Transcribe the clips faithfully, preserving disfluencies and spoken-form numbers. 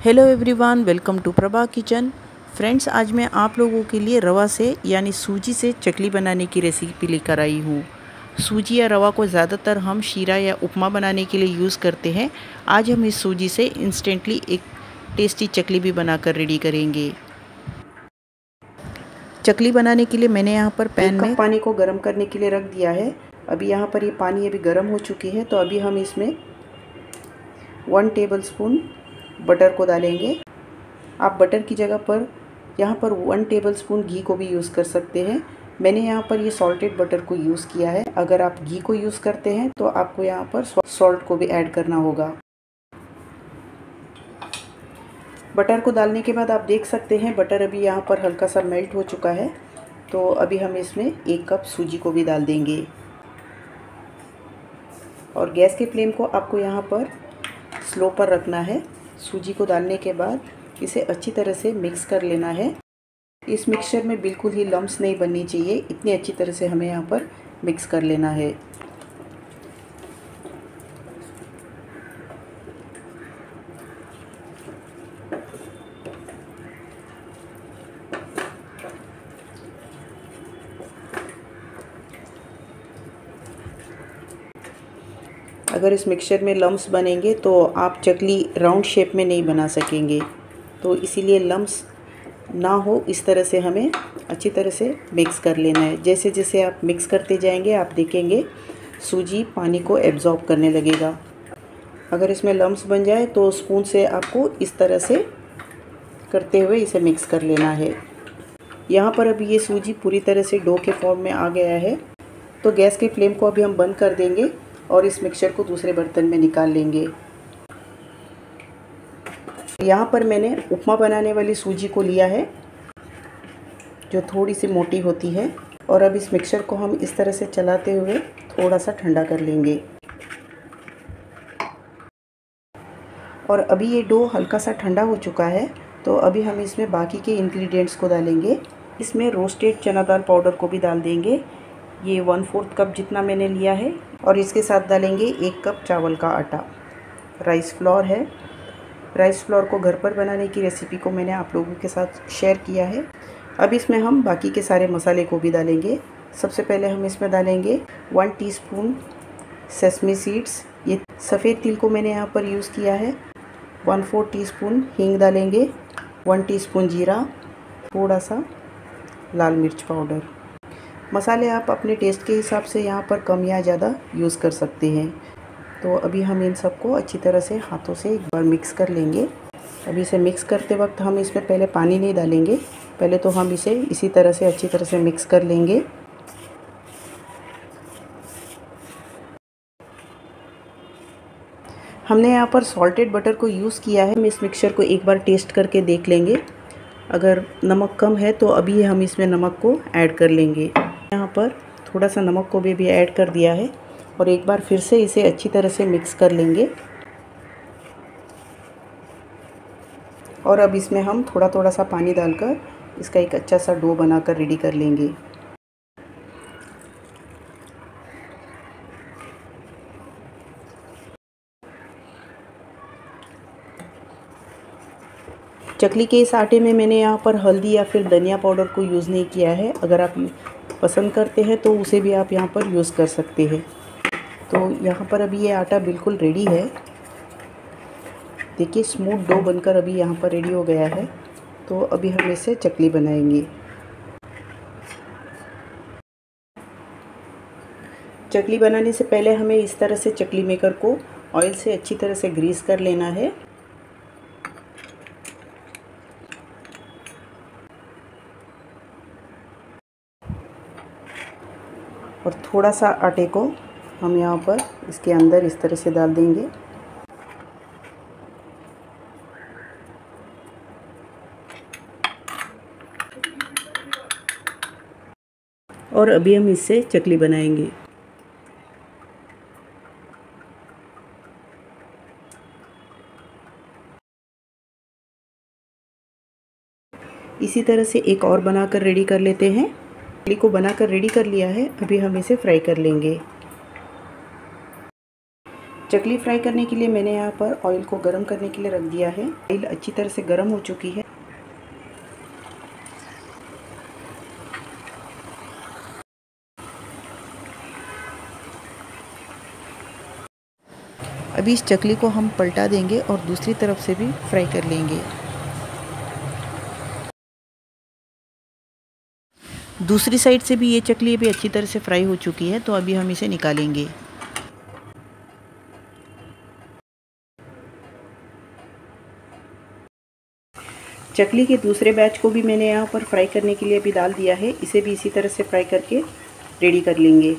Hello everyone, welcome to Prabha kitchen. Friends, आज मैं आप लोगों के लिए रवा से यानी सूजी से चकली बनाने की रेसिपी लेकर आई हूँ। सूजी या रवा को ज़्यादातर हम शीरा या उपमा बनाने के लिए यूज़ करते हैं। आज हम इस सूजी से इंस्टेंटली एक टेस्टी चकली भी बनाकर रेडी करेंगे। चकली बनाने के लिए मैंने यहाँ पर पैन में पानी को गर्म करने के लिए रख दिया है। अभी यहाँ पर ये यह पानी अभी गर्म हो चुकी है, तो अभी हम इसमें वन टेबल स्पून बटर को डालेंगे। आप बटर की जगह पर यहाँ पर वन टेबलस्पून घी को भी यूज़ कर सकते हैं। मैंने यहाँ पर ये सॉल्टेड बटर को यूज़ किया है। अगर आप घी को यूज़ करते हैं तो आपको यहाँ पर सॉल्ट को भी ऐड करना होगा। बटर को डालने के बाद आप देख सकते हैं बटर अभी यहाँ पर हल्का सा मेल्ट हो चुका है। तो अभी हम इसमें एक कप सूजी को भी डाल देंगे और गैस के फ्लेम को आपको यहाँ पर स्लो पर रखना है। सूजी को डालने के बाद इसे अच्छी तरह से मिक्स कर लेना है। इस मिक्सचर में बिल्कुल ही लम्स नहीं बननी चाहिए, इतनी अच्छी तरह से हमें यहाँ पर मिक्स कर लेना है। अगर इस मिक्सचर में लम्स बनेंगे तो आप चकली राउंड शेप में नहीं बना सकेंगे, तो इसीलिए लम्स ना हो इस तरह से हमें अच्छी तरह से मिक्स कर लेना है। जैसे जैसे आप मिक्स करते जाएंगे आप देखेंगे सूजी पानी को एब्जॉर्ब करने लगेगा। अगर इसमें लम्स बन जाए तो स्पून से आपको इस तरह से करते हुए इसे मिक्स कर लेना है। यहाँ पर अभी ये सूजी पूरी तरह से डो के फॉर्म में आ गया है, तो गैस के फ्लेम को अभी हम बंद कर देंगे और इस मिक्सचर को दूसरे बर्तन में निकाल लेंगे। यहाँ पर मैंने उपमा बनाने वाली सूजी को लिया है जो थोड़ी सी मोटी होती है, और अब इस मिक्सचर को हम इस तरह से चलाते हुए थोड़ा सा ठंडा कर लेंगे। और अभी ये डो हल्का सा ठंडा हो चुका है, तो अभी हम इसमें बाकी के इंग्रेडिएंट्स को डालेंगे। इसमें रोस्टेड चना दाल पाउडर को भी डाल देंगे। ये वन फोर्थ कप जितना मैंने लिया है, और इसके साथ डालेंगे एक कप चावल का आटा। राइस फ्लोर है। राइस फ्लोर को घर पर बनाने की रेसिपी को मैंने आप लोगों के साथ शेयर किया है। अब इसमें हम बाकी के सारे मसाले को भी डालेंगे। सबसे पहले हम इसमें डालेंगे वन टीस्पून सेसमी सीड्स, ये सफ़ेद तिल को मैंने यहाँ पर यूज़ किया है। वन फोर टीस्पून हींग डालेंगे, वन टीस्पून जीरा, थोड़ा सा लाल मिर्च पाउडर। मसाले आप अपने टेस्ट के हिसाब से यहाँ पर कम या ज़्यादा यूज़ कर सकते हैं। तो अभी हम इन सबको अच्छी तरह से हाथों से एक बार मिक्स कर लेंगे। अभी इसे मिक्स करते वक्त हम इसमें पहले पानी नहीं डालेंगे, पहले तो हम इसे इसी तरह से अच्छी तरह से मिक्स कर लेंगे। हमने यहाँ पर सॉल्टेड बटर को यूज़ किया है। हम इस मिक्सचर को एक बार टेस्ट करके देख लेंगे। अगर नमक कम है तो अभी हम इसमें नमक को ऐड कर लेंगे। यहाँ पर थोड़ा सा नमक को भी, भी ऐड कर दिया है, और एक बार फिर से इसे अच्छी तरह से मिक्स कर लेंगे। और अब इसमें हम थोड़ा थोड़ा सा पानी डालकर इसका एक अच्छा सा डो बनाकर रेडी कर लेंगे। चकली के इस आटे में मैंने यहाँ पर हल्दी या फिर धनिया पाउडर को यूज़ नहीं किया है। अगर आप पसंद करते हैं तो उसे भी आप यहाँ पर यूज़ कर सकते हैं। तो यहाँ पर अभी ये आटा बिल्कुल रेडी है। देखिए स्मूथ डो बनकर अभी यहाँ पर रेडी हो गया है। तो अभी हम इससे चकली बनाएंगे। चकली बनाने से पहले हमें इस तरह से चकली मेकर को ऑयल से अच्छी तरह से ग्रीस कर लेना है। और थोड़ा सा आटे को हम यहाँ पर इसके अंदर इस तरह से डाल देंगे। और अभी हम इससे चकली बनाएंगे। इसी तरह से एक और बनाकर रेडी कर लेते हैं। चकली को बनाकर रेडी कर लिया है, अभी हम इसे फ्राई कर लेंगे। चकली फ्राई करने के लिए मैंने यहाँ पर ऑयल को गर्म करने के लिए रख दिया है। ऑयल अच्छी तरह से गर्म हो चुकी है। अभी इस चकली को हम पलटा देंगे और दूसरी तरफ से भी फ्राई कर लेंगे। दूसरी साइड से भी ये चकली अभी अच्छी तरह से फ्राई हो चुकी है, तो अभी हम इसे निकालेंगे। चकली के दूसरे बैच को भी मैंने यहाँ पर फ्राई करने के लिए अभी डाल दिया है। इसे भी इसी तरह से फ्राई करके रेडी कर लेंगे।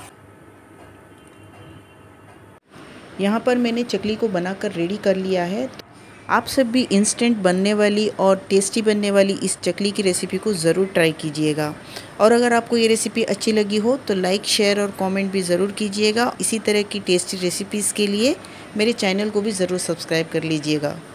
यहाँ पर मैंने चकली को बनाकर रेडी कर लिया है। आप सब भी इंस्टेंट बनने वाली और टेस्टी बनने वाली इस चकली की रेसिपी को ज़रूर ट्राई कीजिएगा। और अगर आपको ये रेसिपी अच्छी लगी हो तो लाइक, शेयर और कमेंट भी ज़रूर कीजिएगा। इसी तरह की टेस्टी रेसिपीज़ के लिए मेरे चैनल को भी ज़रूर सब्सक्राइब कर लीजिएगा।